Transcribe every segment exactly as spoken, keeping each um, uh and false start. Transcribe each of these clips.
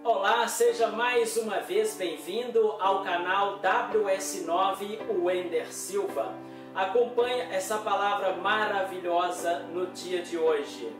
Olá, seja mais uma vez bem-vindo ao canal W S nove Wender Silva. Acompanhe essa palavra maravilhosa no dia de hoje.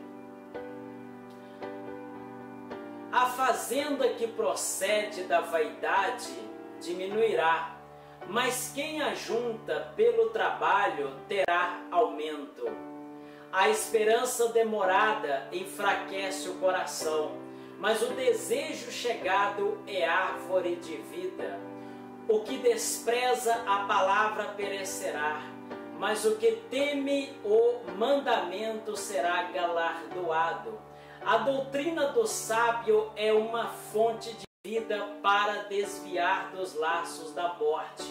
A fazenda que procede da vaidade diminuirá, mas quem ajunta pelo trabalho terá aumento. A esperança demorada enfraquece o coração, mas o desejo chegado é árvore de vida. O que despreza a palavra perecerá, mas o que teme o mandamento será galardoado. A doutrina do sábio é uma fonte de vida para desviar dos laços da morte.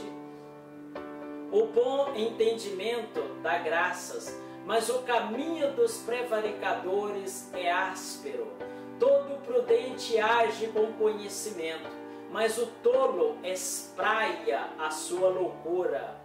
O bom entendimento dá graças, mas o caminho dos prevaricadores é áspero. Todo prudente age com conhecimento, mas o tolo espraia a sua loucura.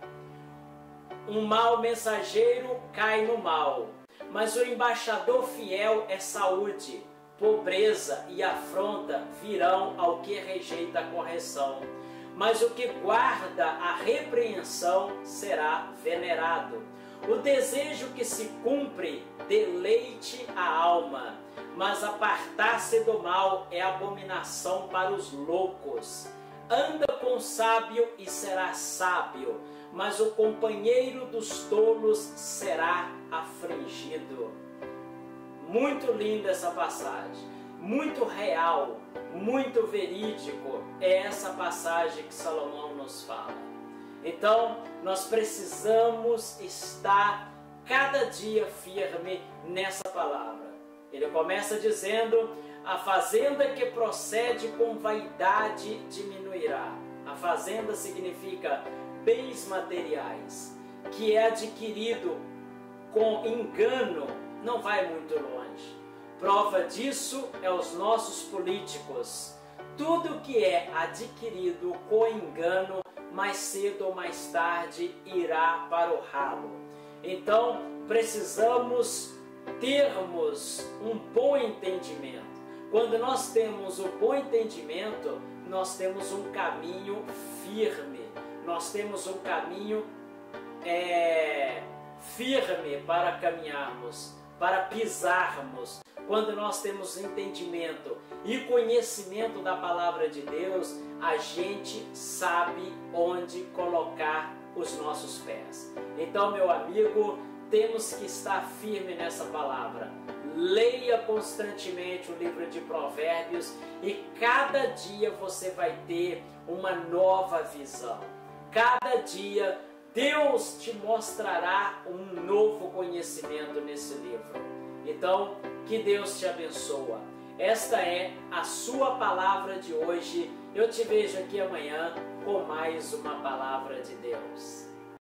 Um mau mensageiro cai no mal, mas o embaixador fiel é saúde. Pobreza e afronta virão ao que rejeita a correção, mas o que guarda a repreensão será venerado. O desejo que se cumpre deleite a alma, mas apartar-se do mal é abominação para os loucos. Anda com o sábio e será sábio, mas o companheiro dos tolos será afligido. Muito linda essa passagem, muito real, muito verídico é essa passagem que Salomão nos fala. Então, nós precisamos estar cada dia firme nessa palavra. Ele começa dizendo: a fazenda que procede com vaidade diminuirá. A fazenda significa bens materiais, que é adquirido com engano, não vai muito longe. Prova disso é os nossos políticos. Tudo que é adquirido com engano, mais cedo ou mais tarde irá para o ralo. Então, precisamos termos um bom entendimento. Quando nós temos o bom entendimento, nós temos um caminho firme, nós temos um caminho é, firme para caminharmos, para pisarmos. Quando nós temos entendimento e conhecimento da palavra de Deus, a gente sabe onde colocar os nossos pés. Então, meu amigo, temos que estar firme nessa palavra. Leia constantemente o livro de Provérbios e cada dia você vai ter uma nova visão. Cada dia Deus te mostrará um novo conhecimento nesse livro. Então, que Deus te abençoe. Esta é a sua palavra de hoje. Eu te vejo aqui amanhã com mais uma palavra de Deus.